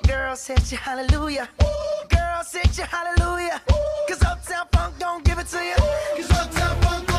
Girl, set you hallelujah. Girl, set you hallelujah. Cause Uptown Funk don't give it to you. Cause Uptown Funk